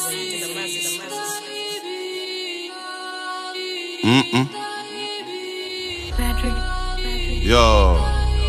Yo.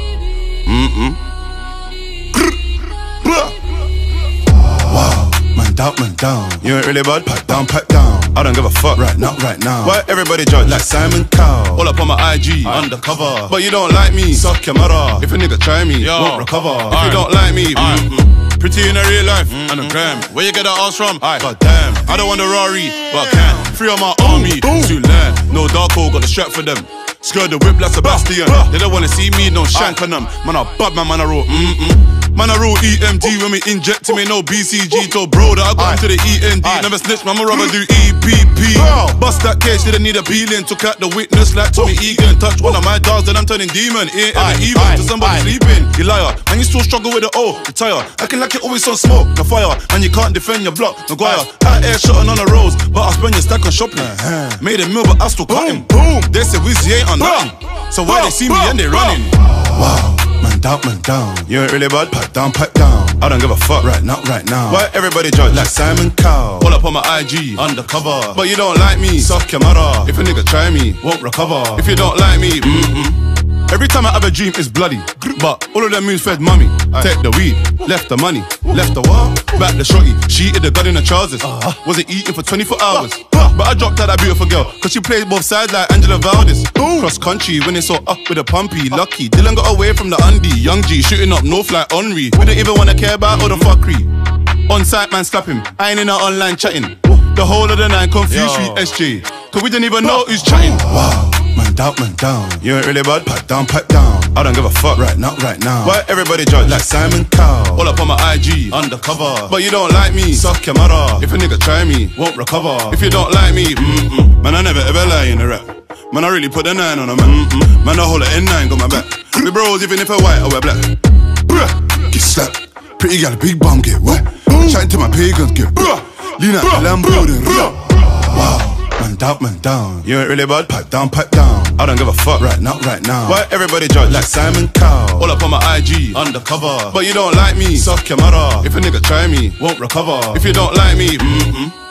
Wow, man down. You ain't really bad, pack down. I don't give a fuck, right now. Why everybody judge like Simon Cowell? All up on my IG, undercover. But you don't like me, suck your mother. If a nigga try me, won't recover. If you don't like me, pretty in a real life, and a gram. Where you get that ass from? God damn, I don't want the Rari, but I can. Free on my army, too land. No dark hole, got the strap for them. Skirt the whip like Sebastian. They don't wanna see me, no shank on them. Man, I bad man, I roll. Man, I roll EMD when we inject him, ain't no BCG. Told bro that I got into the END. Never snitch, man, my rubber do EPP. Bust that case, didn't need a peeling. Took out the witness like Tommy Egan. Touch one of my dogs, then I'm turning demon. Ain't ever even to somebody sleeping. You liar, and you still struggle with the O. Retire, acting like it always on smoke, no fire. And you can't defend your block, Maguire. Out air shotting on the roads, but I spend your stack on shopping. Made a meal, but I still cut him. They say Wizzy ain't on nothing. So why they see me and they running? Wow. Man down. You ain't really bad, pack down. I don't give a fuck, right now. Why everybody judge like Simon Cowell? All up on my IG, undercover. But you don't like me, suck your mother. If a nigga try me, won't recover. If you don't like me, Every time I have a dream, it's bloody. But all of them moves fed mummy. Take the weed, left the money, left the what? Back the shorty, she eated the gun in the trousers. Wasn't eating for 24 hours. But I dropped out that beautiful girl, cause she plays both sides like Angela Valdez. Cross country, when it's so up with a pumpy. Lucky, Dylan got away from the undie. Young G, shooting up north like Henry. We don't even wanna care about all the fuckery. On site, man, slap him. I ain't in our online chatting. The whole of the night confused with SJ. Cause we didn't even know who's chatting. Wow. Man down. You ain't really bad, pack down. I don't give a fuck, right now. Why everybody judge like Simon Cowell? All up on my IG, undercover. But you don't like me, suck your mother. If a nigga try me, won't recover. If you don't like me, man, I never ever lie in a rap. Man, I really put the 9 on a man. Man, I hold an N9, got my back. We bros, even if I white or wear black. Get slapped. Pretty gal, big bum, get wet. Chatting to my pagans, get lean out the Lambo, then wow. Man down. You ain't really bad, pack down. I don't give a fuck, right now. Why everybody judge like Simon Cowell? All up on my IG, undercover. But you don't like me, suck your mother. If a nigga try me, won't recover. If you don't like me,